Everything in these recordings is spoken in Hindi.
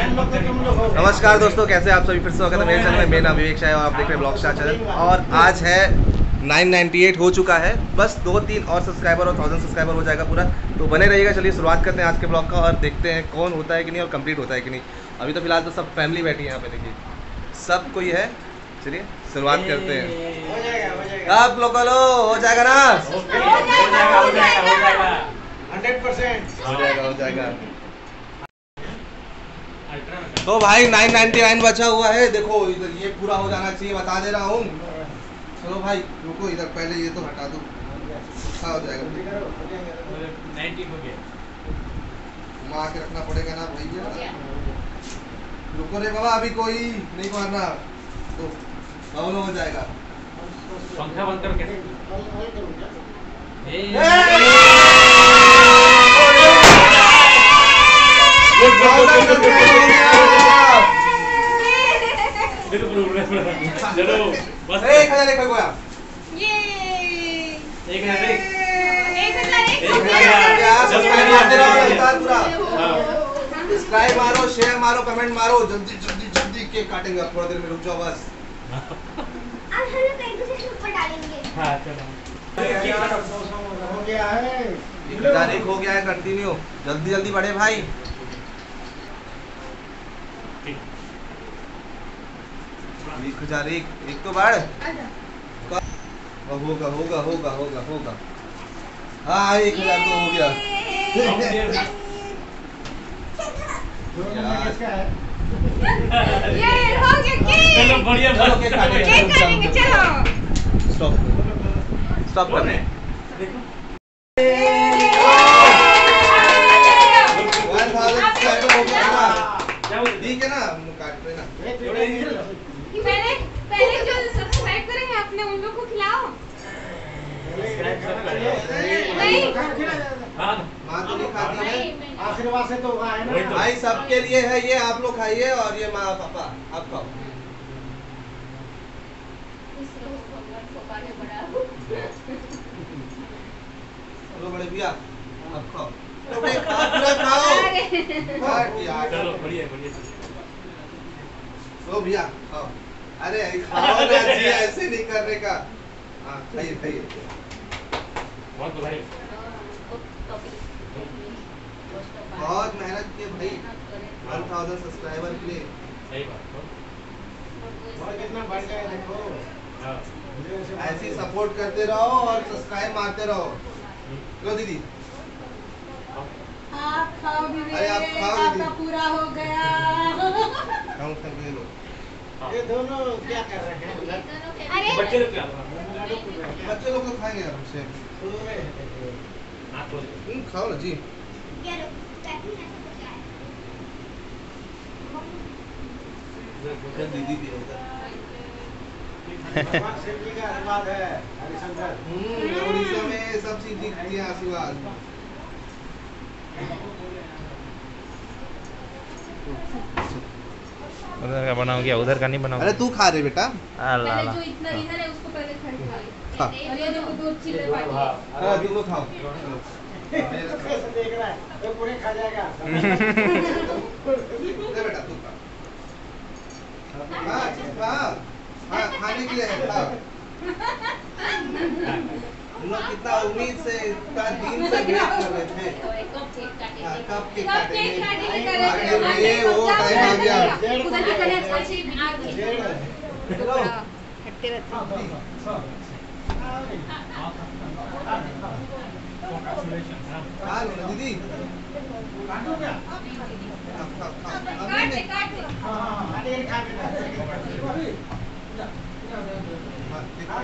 नमस्कार दोस्तों, कैसे आप सभी? फिर से स्वागत है मेरे चैनल में। मेरा नाम विवेक शाह है और आप देख रहे हैं ब्लॉग स्टार चैनल। और आज है 998 हो चुका है, बस 2-3 और सब्सक्राइबर और 1000 सब्सक्राइबर हो जाएगा पूरा। तो बने रहिएगा। चलिए शुरुआत करते हैं आज के ब्लॉग का और देखते हैं कौन होता है कि नहीं और कंप्लीट होता है कि नहीं। अभी तो फिलहाल तो सब फैमिली बैठी है यहाँ पे, देखिए सब कोई है। चलिए शुरुआत करते हैं। आप लोग हो जाएगा ना? हो जाएगा। तो भाई 999 बचा हुआ है, देखो इधर ये पूरा हो जाना चाहिए, बता दे रहा हूँ। चलो भाई रुको, इधर पहले ये तो हटा दो, अच्छा हो जाएगा। 90 हो गया, घुमा के रखना पड़ेगा ना भैया। रुको रे बाबा, अभी कोई नहीं मारना तो दोनों हो जाएगा। पंखा बंद करके चलो बस 1000 एक गया। ये 1000 सब्सक्राइब मारो, शेयर मारो, कमेंट मारो, जल्दी जल्दी जल्दी केक काटेंगे। थोड़ी देर में रुक जाओ बस। अब हम लोग एक दूसरे के ऊपर डालेंगे। हाँ चलो हो गया है, 1000 हो गया है कंटिन्यू। जल्दी जल्दी बढ़े भाई। एक 1000 एक तो बढ़। होगा होगा होगा होगा होगा। हाँ 1000 तो हो गया। किसका है? ये हो गया चलो केक। बढ़िया चलो केक काटेंगे। केक काटेंगे, चलो। स्टॉप स्टॉप करने। देखो 1000 सब्सक्राइबर हो गया ना? ठीक है ना, काट लेना। पहले पहले जो सब्सक्राइब करेंगे अपने उन लोग को खिलाओ। नहीं हाँ माँ तो नहीं खाती है। आशीर्वाद से तो हुआ है ना। भाई सबके लिए है ये, आप लोग खाइए और ये माँ पापा आप खाओ। चलो बड़े भैया आप खाओ। अबे खाओ, पूरा खाओ। हट यार। चलो बढ़िया बढ़िया लो भैया खाओ। अरे खाओ ना जी, ऐसे नहीं करने का। हाँ खाइए खाइए। बहुत बधाई। बहुत मेहनत किए भाई 1000 सब्सक्राइबर के लिए। सही बात हो। और कितना बढ़ गया देखो। हाँ ऐसे ही सपोर्ट करते रहो और सब्सक्राइब मारते रहो। लो दीदी आप खाओ भी, अरे आप खाओ दीदी। आपका पूरा हो गया। खाओ सब ले लो। ये दोनों क्या कर रहे हैं? अरे बच्चे लोग क्या बच्चे लोग तो खाएंगे यार हमसे। हाथ धो दे। खाओ ना जी। ये लो, पैकिंग ऐसे कुछ है। दीदी भी होगा। भगवान शिव जी का आशीर्वाद है, हरिशंकर। उड़ीसा में सब चीज दिखती है, आशीर्वाद। उधर का बनाओ क्या, उधर का नहीं बनाओ? अरे तू खा रहे बेटा। अल्लाह पहले जो इतना इधर है उसको पहले खा लो। खा। और ये देखो 2 चिल्ले बाकी है। हाँ तुम लोग खाओ। कैसे देख रहा है? वो पूरे खा जाएगा। ले बेटा तू खा। हाँ खा। हाँ खाने के लिए है, खा। हम लोग कितना उम्मीद से, इतना दिन से वेट कर रहे थे। हाँ, कब केक काटेंगे? ये वो टाइम आ गया। उधर की तरह अच्छी आ गई। चलो। हटते रहते हैं। खा लो ना दीदी। काटो क्या? खा, खा, खा। अभी काट नहीं। दे, काट दे। हाँ, ये खा के हाँ, ठीक है।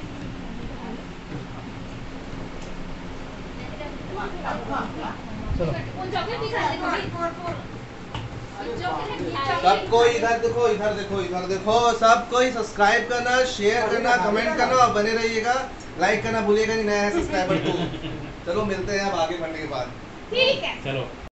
उन चॉकलेट दिखा दे कोई। चॉकलेट दिखा दे। सबको इधर देखो, इधर देखो, इधर देखो। सब कोई सब्सक्राइब करना, शेयर करना, कमेंट करना और बने रहिएगा। लाइक करना भूलिएगा नहीं, नया है सब्सक्राइबर को। चलो मिलते हैं अब आगे बढ़ने के बाद। ठीक है। चलो।